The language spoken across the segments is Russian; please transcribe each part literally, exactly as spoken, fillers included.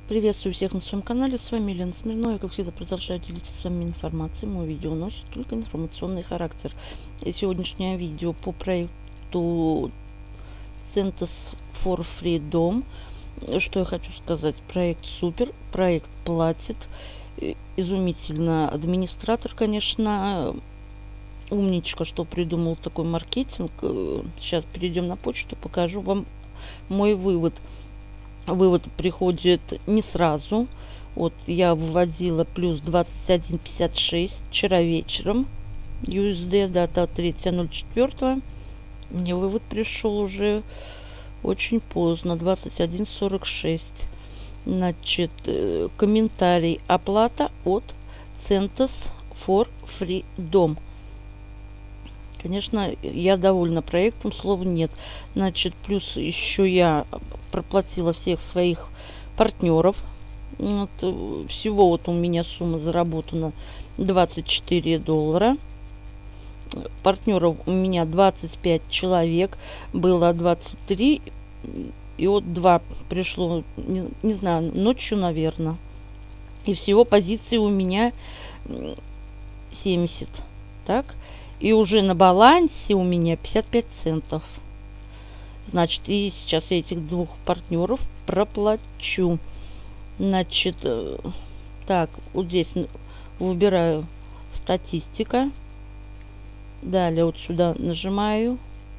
Приветствую всех на своем канале, с вами Елена Смирнова. Я, как всегда, продолжаю делиться с вами информацией. Мое видео носит только информационный характер. И сегодняшнее видео по проекту Centers for Freedom. Что я хочу сказать? Проект супер, проект платит. Изумительно. Администратор, конечно, умничка, что придумал такой маркетинг. Сейчас перейдем на почту, покажу вам мой вывод. Вывод приходит не сразу. Вот я выводила плюс двадцать один пятьдесят шесть вчера вечером. ю эс ди, дата третье ноль четыре. Мне вывод пришел уже очень поздно, двадцать один сорок шесть. Значит, комментарий: оплата от Centers for Freedom. Конечно, я довольна проектом, слова нет. Значит, плюс еще я проплатила всех своих партнеров. Вот, всего вот у меня сумма заработана двадцать четыре доллара. Партнеров у меня двадцать пять человек. Было двадцать три. И вот два пришло, не, не знаю, ночью, наверное. И всего позиций у меня семьдесят. Так. И уже на балансе у меня пятьдесят пять центов. Значит, и сейчас я этих двух партнеров проплачу. Значит, так, вот здесь выбираю статистика. Далее вот сюда нажимаю.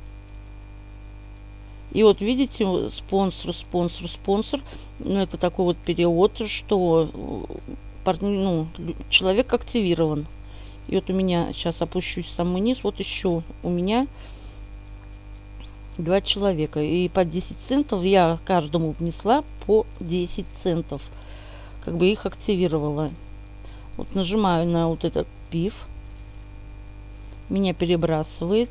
И вот видите, спонсор, спонсор, спонсор. Ну, это такой вот перевод, что партнер, ну, человек активирован. И вот у меня, сейчас опущусь в самый низ, вот еще у меня два человека. И по десять центов я каждому внесла по десять центов. Как бы их активировала. Вот нажимаю на вот этот пиф. Меня перебрасывает.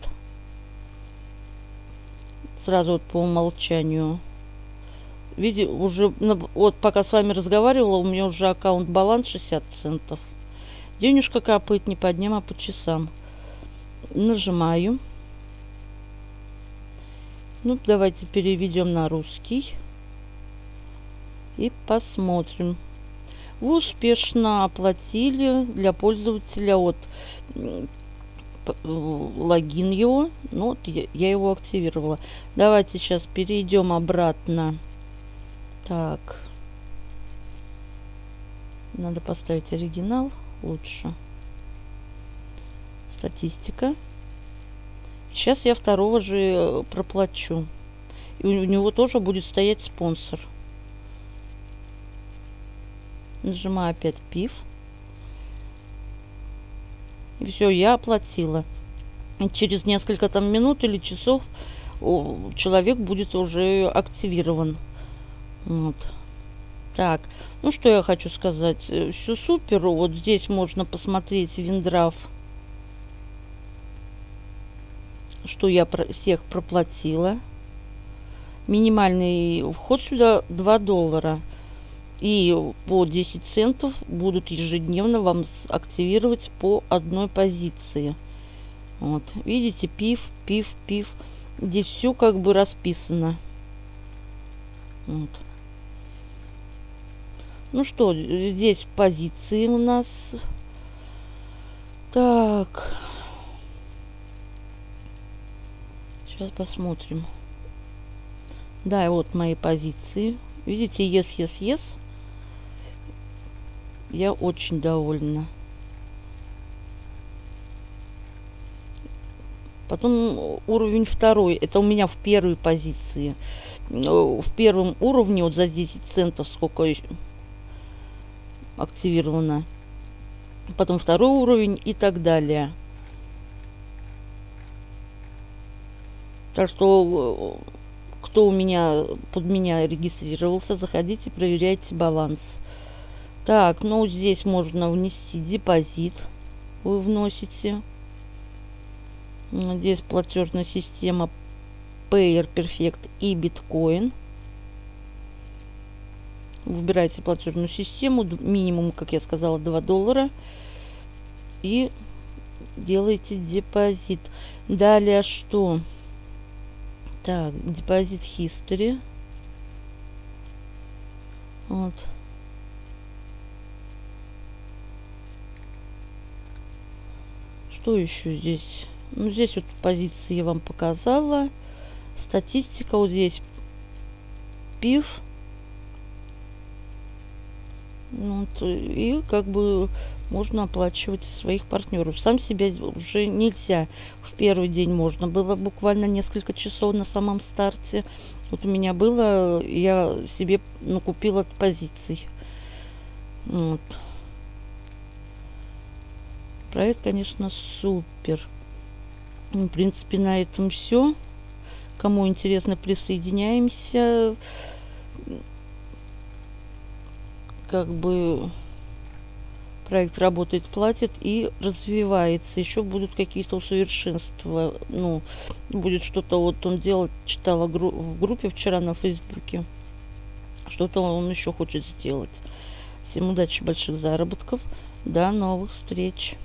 Сразу вот по умолчанию. Видите, уже, вот пока с вами разговаривала, у меня уже аккаунт баланс шестьдесят центов. Денежка капает не по дням, а по часам. Нажимаю. Ну, давайте переведем на русский. И посмотрим. Вы успешно оплатили для пользователя от логин его. Ну, вот я, я его активировала. Давайте сейчас перейдем обратно. Так. Надо поставить оригинал. Лучше. Статистика. Сейчас я второго же проплачу. И у него тоже будет стоять спонсор. Нажимаю опять пиф. И все, я оплатила. И через несколько там минут или часов человек будет уже активирован. Вот. Так, ну что я хочу сказать. Все супер. Вот здесь можно посмотреть Виндраф, что я про всех проплатила. Минимальный вход сюда два доллара. И по десять центов будут ежедневно вам активировать по одной позиции. Вот. Видите, пиф, пиф, пиф. Здесь все как бы расписано. Вот. Ну что, здесь позиции у нас. Так. Сейчас посмотрим. Да, и вот мои позиции. Видите, yes, yes, yes. Я очень довольна. Потом уровень второй. Это у меня в первой позиции. В первом уровне вот за десять центов сколько активировано. Потом второй уровень и так далее. Так что, кто у меня под меня регистрировался, заходите, проверяйте баланс. Так, ну здесь можно внести депозит. Вы вносите. Здесь платежная система Payer Perfect и биткоин. Выбирайте платежную систему. Минимум, как я сказала, два доллара. И делаете депозит. Далее что? Так, депозит history. Вот. что еще здесь? Ну, здесь вот позиции я вам показала. Статистика. Вот здесь пив. Вот, и как бы можно оплачивать своих партнеров. Сам себя уже нельзя. В первый день можно было буквально несколько часов на самом старте. Вот у меня было, я себе ну, купила позиций. Вот. Проект, конечно, супер. В принципе, на этом все. Кому интересно, присоединяемся. Как бы проект работает, платит и развивается. Еще будут какие-то усовершенствования. Ну, будет что-то вот он делать, читала гру в группе вчера на Фейсбуке. Что-то он еще хочет сделать. Всем удачи, больших заработков. До новых встреч.